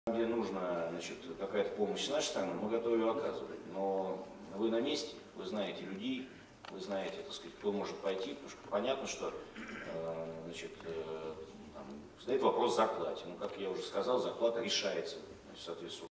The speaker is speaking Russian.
Где нужна, значит, какая-то помощь с нашей стороны, мы готовы ее оказывать. Но вы на месте, вы знаете людей, вы знаете, так сказать, кто может пойти, потому что понятно, что значит, там, стоит вопрос о зарплате. Ну, как я уже сказал, зарплата решается, значит, соответственно.